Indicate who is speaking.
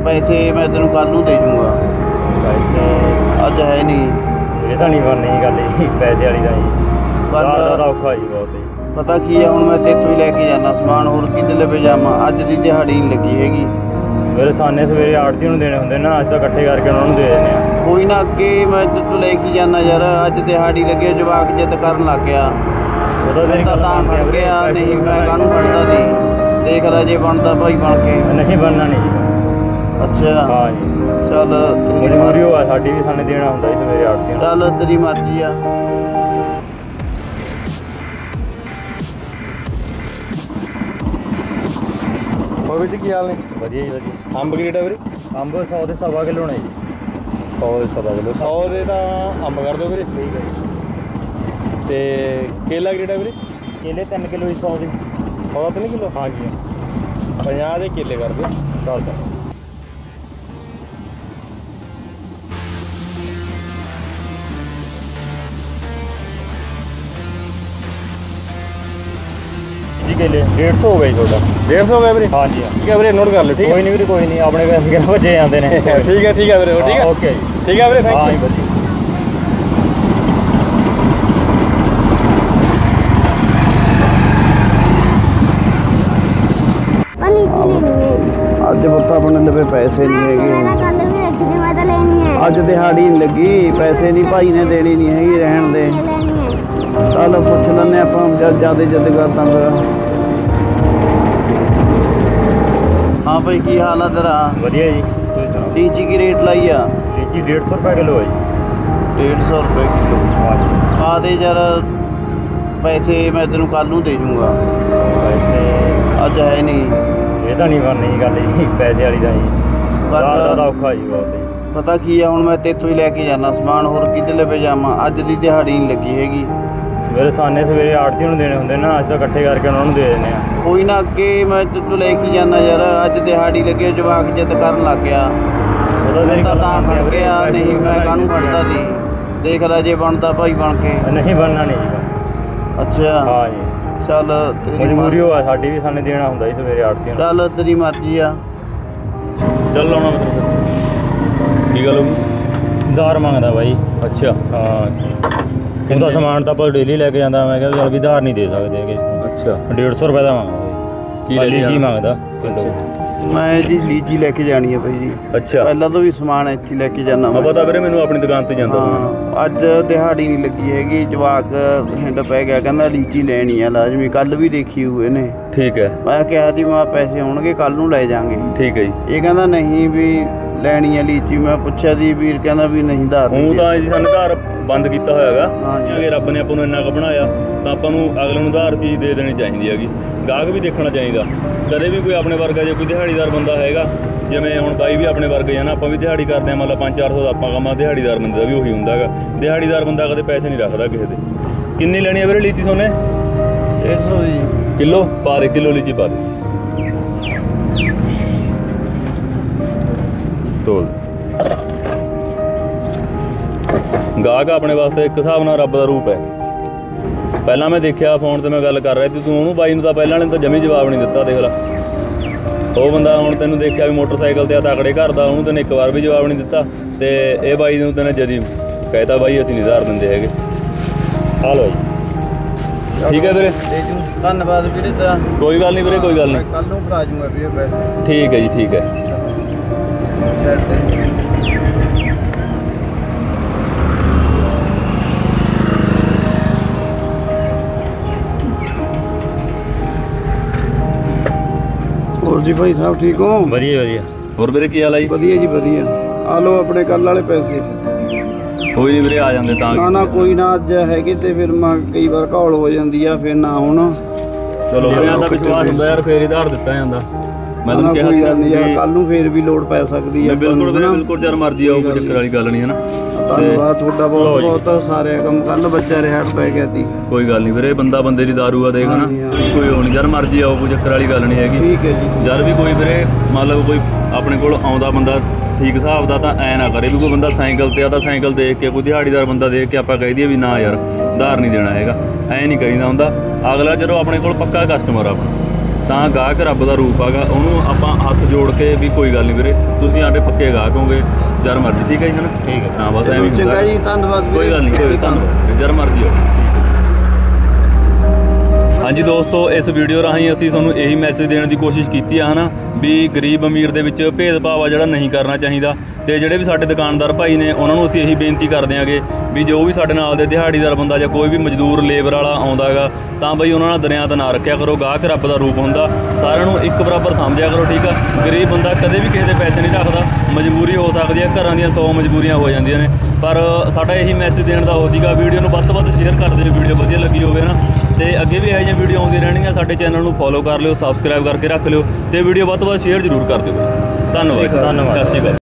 Speaker 1: पैसे मैं तेन कल नूं दे जूँगा।
Speaker 2: पैसे
Speaker 1: अज है नहीं।
Speaker 2: ये तो नहीं बननी गल जी पैसे वाली का जी।
Speaker 1: कल
Speaker 2: ज़्यादा औखा जी बहुत ही।
Speaker 1: पता की है हुण मैं तेथों ही लैके जाना समान, होर किहदे लवे जावां? अज दी दिहाड़ी नहीं लगी हैगी।
Speaker 2: मेरे साने सवेरे आड़ती नूं देने हुंदे ना, अज तो इकट्ठे करके उन्हां नूं दे दिंदे आ।
Speaker 1: कोई ना, अगे मैं तेथों लैके ही जाना यार। अज दिहाड़ी लगे जवाक जिद करन लग गया।
Speaker 2: ਉਹਦਾ ਤੇਰੀ
Speaker 1: ਤਾਂ
Speaker 2: ਗੱਲ
Speaker 1: ਤਾਂ
Speaker 2: ਮੰਨਦੇ
Speaker 1: ਖੜ
Speaker 2: ਆ ਵੀਰੇ,
Speaker 1: ਗਿਆ,
Speaker 2: ਪੈਸੇ
Speaker 1: ਨਹੀਂ ਮੈਂ
Speaker 2: ਬਣਾਉਣੇ
Speaker 1: ਕਾਹਨੂੰ ਖੜਦਾ ਸੀ। ਦੇਖ ਰਾਜੇ ਬਣਦਾ ਭਾਈ ਬਣ ਕੇ।
Speaker 2: ਨਹੀਂ ਬਣਨਾ ਨਹੀਂ ਜੀ।
Speaker 1: ਅੱਛਾ
Speaker 2: ਹਾਂ ਜੀ,
Speaker 1: ਚੱਲ ਤੇਰੀ
Speaker 2: ਮਜਬੂਰੀ ਹੋਆ ਸਾਡੀ ਵੀ, ਸਾਨੂੰ ਦੇਣਾ ਹੁੰਦਾ ਜੀ ਸਵੇਰੇ ਆੜਤੀ ਨੂੰ।
Speaker 1: ਚੱਲ ਤੇਰੀ ਮਰਜ਼ੀ ਆ।
Speaker 3: ਹੋਰ ਵੀਰ ਜੀ ਕੀ ਹਾਲ ਨੇ?
Speaker 2: ਵਧੀਆ ਜੀ ਵਧੀਆ।
Speaker 3: ਅੰਬ ਕੀ ਰੇਟ ਹੈ ਵੀਰੇ?
Speaker 2: ਅੰਬ 100 ਦੇ ਸਵਾ ਕਿਲੋ ਨੇ ਜੀ।
Speaker 3: 100 ਦੇ ਸਵਾ ਕਿਲੋ। 100 ਦੇ ਤਾਂ ਅੰਬ ਕਰ ਦਿਓ ਵੀਰੇ।
Speaker 2: ਠੀਕ ਹੈ ਜੀ।
Speaker 3: ਤੇ ਕੇਲਾ ਕੀ ਰੇਟ ਹੈ ਵੀਰੇ?
Speaker 2: ਕੇਲੇ 3 ਕਿਲੋ ਜੀ 100 ਦੇ।
Speaker 3: 100 ਦਾ 3 ਕਿਲੋ?
Speaker 2: ਹਾਂ ਜੀ
Speaker 3: 50 ਦੇ ਕੇਲੇ ਕਰ ਦਿਓ।
Speaker 2: ਚੱਲ ਜੀ ਕੇਲੇ 150 ਹੋ ਗਿਆ ਜੀ ਤੁਹਾਡਾ।
Speaker 3: 150 ਹੋ ਗਿਆ ਵੀਰੇ?
Speaker 2: ਹਾਂ ਜੀ
Speaker 3: ਠੀਕ ਹੈ ਵੀਰੇ, ਨੋਟ ਕਰ ਲਿਓ। ਠੀਕ ਹੈ
Speaker 2: ਕੋਈ ਨਹੀਂ ਵੀਰੇ ਕੋਈ ਨਹੀਂ, ਆਪਣੇ ਪੈਸੇ ਕਿਹੜਾ ਭੱਜੇ ਜਾਂਦੇ ਨੇ।
Speaker 3: ਠੀਕ ਹੈ ਵੀਰੇ। ਹੋਰ ਠੀਕ ਹੈ?
Speaker 2: ਓਕੇ ਜੀ।
Speaker 3: ਠੀਕ ਹੈ ਵੀਰੇ,
Speaker 2: ਹਾਂ
Speaker 3: ਥੈਂਕ
Speaker 2: ਜੀ
Speaker 3: ਯੂ।
Speaker 2: ਵਧੀਆ।
Speaker 1: ਅੱਜ ਪੁੱਤ ਆਪਣੇ ਲਵੇ ਪੈਸੇ ਨਹੀਂ ਹੈਗੇ। ਅੱਜ ਦਿਹਾੜੀ ਨਹੀਂ ਲੱਗੀ, ਪੈਸੇ ਨਹੀਂ ਭਾਈ ਨੇ ਦੇਣੀ ਨਹੀਂ ਹੈਗੀ, ਰਹਿਣ ਦੇ। ਚੱਲ ਪੁੱਛ ਲੈਂਦੇ ਆਪਾਂ, ਜਦ ਜ਼ਿਆਦਾ ਜਿੱਦ ਕਰਦਾ ਫਿਰ। ਹਾਂ ਭਾਈ ਕੀ ਹਾਲ ਆ ਤੇਰਾ?
Speaker 2: ਵਧੀਆ ਜੀ, ਤੁਸੀਂ ਸੁਣਾਓ?
Speaker 1: ਲੀਚੀ ਕੀ ਰੇਟ ਲਾਈ ਆ?
Speaker 2: ਲੀਚੀ 150 ਰੁਪਏ ਕਿਲੋ ਹੈ ਜੀ।
Speaker 1: 150 ਰੁਪਏ ਕਿਲੋ।
Speaker 2: ਹਾਂ ਜੀ।
Speaker 1: ਪਾ ਦੇ ਯਾਰ ਪੈਸੇ, ਮੈਂ ਤੈਨੂੰ ਕੱਲ ਨੂੰ ਦੇ ਜੂँਗਾ।
Speaker 2: ਪੈਸੇ
Speaker 1: ਅੱਜ ਹੈ ਨਹੀਂ।
Speaker 2: ਇਹ ਤਾਂ ਨਹੀਂ ਬਣਨੀ ਗੱਲ ਜੀ ਪੈਸੇ ਵਾਲੀ ਦਾ ਜੀ। ਜ਼ਿਆਦਾ ਔਖਾ ਜੀ ਬਹੁਤ ਹੀ।
Speaker 1: ਪਤਾ ਕੀ ਆ, ਹੁਣ ਮੈਂ ਤੇਥੋਂ ਹੀ ਲੈ ਕੇ ਜਾਣਾ ਸਮਾਨ, ਹੋਰ ਕਿਹਦੇ ਲਵੇ ਜਾਵਾਂ? ਅੱਜ ਦੀ ਦਿਹਾੜੀ ਨਹੀਂ ਲੱਗੀ ਹੈਗੀ।
Speaker 2: ਮੇਰੇ ਸਾਨੇ ਸਵੇਰੇ ਆੜਤੀ ਨੂੰ ਦੇਣੇ ਹੁੰਦੇ ਨਾ, ਅੱਜ ਤਾਂ ਇਕੱਠੇ ਕਰਕੇ ਉਹਨਾਂ ਨੂੰ ਦੇ ਦਿੰਦੇ ਆ।
Speaker 1: ਕੋਈ ਨਾ, ਅੱਗੇ ਮੈਂ ਤੇਥੋਂ ਲੈ ਕੇ ਜਾਣਾ ਯਾਰ। ਅੱਜ ਦਿਹਾੜੀ ਲੱਗੇ ਜਵਾਕ ਜਿੱਦ ਕਰਨ ਲੱਗ ਗਿਆ।
Speaker 2: ਉਹਦਾ ਤੇਰੀ
Speaker 1: ਤਾਂ
Speaker 2: ਗੱਲ
Speaker 1: ਤਾਂ ਖੜ
Speaker 2: ਮੰਨਦੇ ਆ ਵੀਰੇ,
Speaker 1: ਗਿਆ,
Speaker 2: ਪੈਸੇ
Speaker 1: ਨਹੀਂ ਮੈਂ ਕਾਹਨੂੰ
Speaker 2: ਬਣਾਉਣੇ
Speaker 1: ਖੜਦਾ ਸੀ। ਦੇਖ ਰਾਜੇ ਬਣਦਾ ਭਾਈ ਬਣ ਕੇ।
Speaker 2: ਨਹੀਂ ਬਣਨਾ ਨਹੀਂ ਜੀ।
Speaker 1: ਅੱਛਾ
Speaker 2: ਹਾਂ ਜੀ,
Speaker 1: ਚੱਲ ਤੇਰੀ
Speaker 2: ਮਜਬੂਰੀ ਹੋਆ ਸਾਡੀ ਵੀ, ਸਾਨੂੰ ਦੇਣਾ ਹੁੰਦਾ ਜੀ ਸਵੇਰੇ ਆੜਤੀ ਨੂੰ।
Speaker 1: ਚੱਲ ਤੇਰੀ ਮਰਜ਼ੀ ਆ।
Speaker 3: ਚੱਲ ਲਾਉਣਾ ਮਤਲਬ ਕੀ ਗੱਲ ਹੋ ਗਈ?
Speaker 2: ਉਧਾਰ ਮੰਗਦਾ ਬਾਈ।
Speaker 3: ਅੱਛਾ,
Speaker 2: ਹਾਂ, ਉਹਦਾ ਸਮਾਨ ਤਾਂ ਆਪਾਂ ਡੇਲੀ ਲੈ ਕੇ ਜਾਂਦਾ। ਮੈਂ ਕਿਹਾ ਚੱਲ ਵੀ ਉਧਾਰ ਨਹੀਂ ਦੇ ਸਕਦੇ ਹੈਗੇ।
Speaker 3: ਅੱਛਾ
Speaker 2: 150 ਰੁਪਏ ਦਾ ਮੰਗਦਾ ਬਾਈ।
Speaker 3: ਕੀ ਲੈ ਲਿਆ?
Speaker 2: ਲੀਚੀ ਮੰਗਦਾ ਕਿਲੋ।
Speaker 1: ਮੈਂ ਜੀ ਲੀਚੀ ਲੈ ਕੇ ਜਾਣੀ ਹੈ ਭਾਈ ਜੀ।
Speaker 3: ਅੱਛਾ,
Speaker 1: ਪਹਿਲਾਂ ਤੋਂ ਵੀ ਸਮਾਨ ਇੱਥੇ ਲੈ ਕੇ ਜਾਣਾ
Speaker 3: ਆ ਪਤਾ ਵੀਰੇ ਮੈਨੂੰ, ਆਪਣੀ ਦੁਕਾਨ ਤੇ ਜਾਂਦਾ ਹੁੰਦਾ।
Speaker 1: ਹਾਂ, ਅੱਜ ਦਿਹਾੜੀ ਨਹੀਂ ਲੱਗੀ ਹੈਗੀ। ਜਵਾਕ ਹਿੰਡ ਪੈ ਗਿਆ, ਕਹਿੰਦਾ ਲੀਚੀ ਲੈਣੀ ਆ ਲਾਜ਼ਮੀ। ਕੱਲ ਵੀ ਦੇਖੀ ਹੋਏ ਨੇ।
Speaker 3: ਠੀਕ ਹੈ,
Speaker 1: ਮੈਂ ਕਿਹਾ ਸੀ ਮੈਂ ਪੈਸੇ ਹੋਣਗੇ ਕੱਲ ਨੂੰ ਲੈ ਜਾਾਂਗੇ।
Speaker 3: ਠੀਕ ਹੈ ਜੀ।
Speaker 1: ਇਹ ਕਹਿੰਦਾ ਨਹੀਂ ਵੀ ਲੈਣੀ ਆ ਲੀਚੀ। ਮੈਂ ਪੁੱਛਿਆ ਸੀ, ਵੀਰ ਕਹਿੰਦਾ ਵੀ ਨਹੀਂ ਧਾਰ
Speaker 3: ਹੁਣ ਤਾਂ ਜੀ ਸਾਨੂੰ ਉਧਾਰ ਬੰਦ ਕੀਤਾ ਹੋਇਆ ਹੈਗਾ।
Speaker 1: ਹਾਂ ਜੀ।
Speaker 3: ਜੇ ਰੱਬ ਨੇ ਆਪਾਂ ਨੂੰ ਇੰਨਾ ਕੁ ਬਣਾਇਆ ਤਾਂ ਆਪਾਂ ਨੂੰ ਅਗਲੇ ਨੂੰ ਉਧਾਰ ਚੀਜ਼ ਦੇ ਦੇਣੀ ਚਾਹੀਦੀ ਹੈਗੀ। ਗਾਹਕ ਵੀ ਦੇਖਣਾ ਚਾਹੀਦਾ। ਕਦੇ ਵੀ ਕੋਈ ਆਪਣੇ ਵਰਗਾ ਜੇ ਕੋਈ ਦਿਹਾੜੀਦਾਰ ਬੰਦਾ ਹੈਗਾ, ਜਿਵੇਂ ਹੁਣ ਬਾਈ ਵੀ ਆਪਣੇ ਵਰਗੇ ਆ ਨਾ, ਆਪਾਂ ਵੀ ਦਿਹਾੜੀ ਕਰਦੇ ਹਾਂ। ਮਤਲਬ 500-400 ਦਾ ਆਪਾਂ ਕਮਾ, ਦਿਹਾੜੀਦਾਰ ਬੰਦੇ ਦਾ ਵੀ ਉਹੀ ਹੁੰਦਾ ਹੈਗਾ। ਦਿਹਾੜੀਦਾਰ ਬੰਦਾ ਕਦੇ ਪੈਸੇ ਨਹੀਂ ਰੱਖਦਾ ਕਿਸੇ ਦੇ। ਕਿੰਨੀ ਲੈਣੀ ਹੈ ਵੀਰੇ ਲੀਚੀ ਸੋਨੇ?
Speaker 1: 150 ਜੀ
Speaker 3: ਕਿਲੋ ਪਾ ਦੇ, ਕਿਲੋ ਲੀਚੀ ਪਾ ਦੇ। ਤੋਲ ਗਾਹਕ ਆਪਣੇ ਵਾਸਤੇ ਇੱਕ ਹਿਸਾਬ ਨਾਲ ਰੱਬ ਦਾ ਰੂਪ ਹੈ। ਪਹਿਲਾਂ ਮੈਂ ਦੇਖਿਆ ਫੋਨ ਤੇ ਮੈਂ ਗੱਲ ਕਰ ਰਿਹਾ ਸੀ, ਤੂੰ ਉਹਨੂੰ ਬਾਈ ਨੂੰ ਤਾਂ ਪਹਿਲਾਂ ਨੇ ਤਾਂ ਜਮੀ ਜਵਾਬ ਨਹੀਂ ਦਿੱਤਾ। ਦੇਖ ਲਾ, ਉਹ ਬੰਦਾ ਹੁਣ ਤੈਨੂੰ ਦੇਖਿਆ ਵੀ ਮੋਟਰਸਾਈਕਲ ਤੇ ਆ ਤਕੜੇ ਘਰ ਦਾ, ਉਹਨੂੰ ਤੈਨੂੰ ਇੱਕ ਵਾਰ ਵੀ ਜਵਾਬ ਨਹੀਂ ਦਿੱਤਾ। ਤੇ ਇਹ ਬਾਈ ਨੂੰ ਤੈਨੂੰ ਜਦੀ ਕਹਿਤਾ ਬਾਈ ਅਸੀਂ ਨਹੀਂ ਉਧਾਰ ਦਿੰਦੇ ਹੈਗੇ। ਆ ਲਓ ਜੀ। ਠੀਕ ਹੈ ਵੀਰੇ,
Speaker 1: ਧੰਨਵਾਦ ਵੀਰੇ ਤੇਰਾ।
Speaker 3: ਕੋਈ ਗੱਲ ਨਹੀਂ ਵੀਰੇ, ਕੋਈ ਗੱਲ ਨਹੀਂ।
Speaker 1: ਕੱਲ ਨੂੰ ਫੜਾ ਜੂੰਗਾ ਵੀਰੇ ਪੈਸੇ।
Speaker 3: ਠੀਕ ਹੈ ਜੀ, ਠੀਕ ਹੈ।
Speaker 1: ਹੋਰ ਜੀ ਭਾਈ ਸਾਹਿਬ ਠੀਕ ਹੋ?
Speaker 2: ਵਧੀਆ ਵਧੀਆ।
Speaker 3: ਹੋਰ ਵੀਰੇ ਕੀ ਹਾਲ ਹੈ ਜੀ?
Speaker 1: ਵਧੀਆ ਜੀ ਵਧੀਆ। ਆ ਲਓ ਆਪਣੇ ਕੱਲ ਵਾਲੇ ਪੈਸੇ।
Speaker 3: ਕੋਈ ਨਹੀਂ ਵੀਰੇ, ਆ ਜਾਂਦੇ ਤਾਂ।
Speaker 1: ਨਾ ਕੋਈ ਨਾ, ਅੱਜ ਹੈਗੇ ਤੇ ਫਿਰ ਮੈਂ ਕਈ ਵਾਰ ਘੌਲ ਹੋ ਜਾਂਦੀ ਆ, ਫਿਰ ਨਾ ਹੁਣ।
Speaker 3: ਚਲੋ ਵੀਰੇ, ਦਾ ਵਿਸ਼ਵਾਸ ਹੁੰਦਾ ਯਾਰ, ਫੇਰ ਹੀ ਉਧਾਰ ਦਿੱਤਾ ਜਾਂਦਾ। ਮੈਂ ਤੁਹਾਨੂੰ ਕਿਹਾ
Speaker 1: ਕੋਈ ਗੱਲ ਨਹੀਂ ਯਾਰ, ਕੱਲ ਨੂੰ ਫੇਰ ਵੀ ਲੋੜ ਪੈ ਸਕਦੀ ਆ।
Speaker 3: ਬਿਲਕੁਲ ਵੀਰੇ, ਬਿਲਕੁਲ ਜਦ ਮਰਜ਼ੀ ਆਓ, ਕੋਈ ਚੱਕਰ ਵਾਲੀ ਗੱਲ ਨਹੀਂ ਹੈ ਨਾ।
Speaker 1: ਧੰਨਵਾਦ ਤੁਹਾਡਾ ਬਹੁਤ ਬਹੁਤ। ਸਾਰੇ ਕੰਮ ਕੱਲ ਬੱਚਾ ਰਿਹਾ ਪੈ ਗਿਆ ਸੀ।
Speaker 3: ਕੋਈ ਗੱਲ ਨਹੀਂ ਵੀਰੇ, ਬੰਦਾ ਬੰਦੇ ਦੀ ਦਾਰੂ ਆ ਦੇਖ ਨਾ, ਕੋਈ ਉਹ ਨਹੀਂ। ਜਦ ਮਰਜ਼ੀ ਆਓ, ਕੋਈ ਚੱਕਰ ਵਾਲੀ ਗੱਲ ਨਹੀਂ ਹੈਗੀ।
Speaker 1: ਠੀਕ ਹੈ ਜੀ।
Speaker 3: ਜਦ ਵੀ ਕੋਈ ਵੀਰੇ ਮਤਲਬ ਕੋਈ ਆਪਣੇ ਕੋਲ ਆਉਂਦਾ ਬੰਦਾ ਠੀਕ ਹਿਸਾਬ ਦਾ, ਤਾਂ ਐ ਨਾ ਕਰੇ ਵੀ ਕੋਈ ਬੰਦਾ ਸਾਈਕਲ ਤੇ ਆ ਤਾਂ ਸਾਈਕਲ ਦੇਖ ਕੇ, ਕੋਈ ਦਿਹਾੜੀਦਾਰ ਬੰਦਾ ਦੇਖ ਕੇ ਆਪਾਂ ਕਹਿ ਦਈਏ ਵੀ ਨਾ ਯਾਰ ਉਧਾਰ ਨਹੀਂ ਦੇਣਾ ਹੈਗਾ। ਐ ਨਹੀਂ ਕਰੀਦਾ ਹੁੰਦਾ। ਅਗਲਾ ਜਦੋਂ ਆਪਣੇ ਕੋਲ ਪੱਕਾ ਕਸਟਮਰ ਆਪਣਾ, ਤਾਂ ਗਾਹਕ ਰੱਬ ਦਾ ਰੂਪ ਹੈਗਾ, ਉਹਨੂੰ ਆਪਾਂ ਹੱਥ ਜੋੜ ਕੇ ਵੀ ਕੋਈ ਗੱਲ ਨਹੀਂ ਵੀਰੇ, ਤੁਸੀਂ ਸਾਡੇ ਪੱਕੇ ਗਾਹਕ ਹੋਗੇ, ਜਦ ਮਰਜ਼ੀ। ਠੀਕ ਹੈ ਜੀ,
Speaker 2: ਠੀਕ ਹੈ।
Speaker 3: ਹਾਂ ਬਸ ਐਵੇਂ ਹੀ
Speaker 1: ਚੰਗਾ
Speaker 3: ਹੁੰਦਾ।
Speaker 1: ਜੀ, ਧੰਨਵਾਦ ਵੀਰੇ।
Speaker 3: ਕੋਈ ਗੱਲ ਨਹੀਂ, ਕੋਈ ਧੰਨਵਾਦ, ਜਦ ਮਰਜ਼ੀ ਹੋ। ਹਾਂਜੀ ਦੋਸਤੋ, ਇਸ ਵੀਡੀਓ ਰਾਹੀਂ ਅਸੀਂ ਤੁਹਾਨੂੰ ਇਹੀ ਮੈਸੇਜ ਦੇਣ ਦੀ ਕੋਸ਼ਿਸ਼ ਕੀਤੀ ਆ ਹਨਾ ਵੀ ਗਰੀਬ ਅਮੀਰ ਦੇ ਵਿੱਚ ਭੇਦਭਾਵ ਆ ਜਿਹੜਾ ਨਹੀਂ ਕਰਨਾ ਚਾਹੀਦਾ। ਤੇ ਜਿਹੜੇ ਵੀ ਸਾਡੇ ਦੁਕਾਨਦਾਰ ਭਾਈ ਨੇ ਉਹਨਾਂ ਨੂੰ ਅਸੀਂ ਇਹੀ ਬੇਨਤੀ ਕਰਦੇ ਆਂਗੇ ਵੀ ਜੋ ਵੀ ਸਾਡੇ ਨਾਲ ਦੇ ਦਿਹਾੜੀਦਾਰ ਬੰਦਾ ਜਾਂ ਕੋਈ ਵੀ ਮਜ਼ਦੂਰ ਲੇਬਰ ਵਾਲਾ ਆਉਂਦਾ ਹੈਗਾ ਤਾਂ ਬਈ ਉਹਨਾਂ ਨਾਲ ਦਰਿਆ ਦਾ ਨਾਂ ਰੱਖਿਆ ਕਰੋ। ਗਾਹਕ ਰੱਬ ਦਾ ਰੂਪ ਹੁੰਦਾ, ਸਾਰਿਆਂ ਨੂੰ ਇੱਕ ਬਰਾਬਰ ਸਮਝਿਆ ਕਰੋ। ਠੀਕ ਆ, ਗਰੀਬ ਬੰਦਾ ਕਦੇ ਵੀ ਕਿਸੇ ਦੇ ਪੈਸੇ ਨਹੀਂ ਰੱਖਦਾ, ਮਜਬੂਰੀ ਹੋ ਸਕਦੀ ਹੈ, ਘਰਾਂ ਦੀਆਂ 100 ਮਜਬੂਰੀਆਂ ਹੋ ਜਾਂਦੀਆਂ ਨੇ, ਪਰ ਸਾਡਾ ਇਹੀ ਮੈਸੇਜ ਦੇਣ ਦਾ ਹੋ ਸੀਗਾ। ਵੀਡੀਓ ਨੂੰ ਵੱਧ ਤੋਂ ਵੱਧ ਸ਼ੇਅਰ ਕਰ ਦਿਓ, ਵੀਡੀਓ ਵਧੀਆ ਲੱਗੀ ਹੋਵੇ ਨਾ, ਤੇ ਅੱਗੇ ਵੀ ਇਹੋ ਜਿਹੀਆਂ ਵੀਡੀਓ ਆਉਂਦੀਆਂ ਰਹਿਣਗੀਆਂ। ਸਾਡੇ ਚੈਨਲ ਨੂੰ ਫੋਲੋ ਕਰ ਲਿਓ, ਸਬਸਕ੍ਰਾਈਬ ਕਰਕੇ ਰੱਖ ਲਿਓ, ਤੇ ਵੀਡੀਓ ਵੱਧ ਤੋਂ ਵੱਧ ਸ਼ੇਅਰ ਜ਼ਰੂਰ ਕਰ ਦਿਓ। ਧੰਨਵਾਦ,
Speaker 2: ਧੰਨਵਾਦ।
Speaker 3: ਸਤਿ ਸ਼੍ਰੀ ਅਕਾਲ।